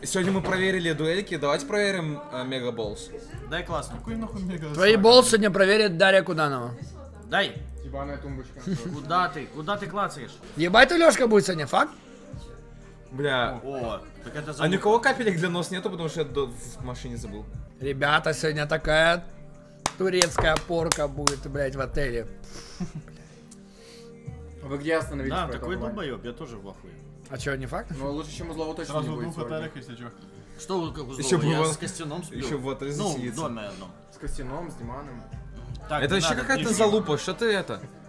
Сегодня мы проверили дуэльки, давайте проверим Мега Болс. Дай классно. Какой нахуй мега? Твои болсы сегодня проверит Дарья Куданова. Дай. Ебаная тумбочка. Куда ты клацаешь? Ебать, Лёшка будет сегодня, факт? Бля. О, так это А ни у кого капелек для нос нету, потому что я в машине забыл. Ребята, сегодня такая турецкая порка будет, блядь, в отеле. Вы где остановились? Да, по такой итогу, Вань? долбоёб, я тоже в ахуе. А чё, не факт? Ну лучше, чем у злого точно Сразу не в будет двух сегодня. отелях, если чё. Что вы как у Ещё Злого? Я было- с Костяном сплю. Еще в отеле Ну, в засидеться. доме одном. С Костяном, с Диманом. Так, Это не вообще надо, какая-то не залупа, что ты это?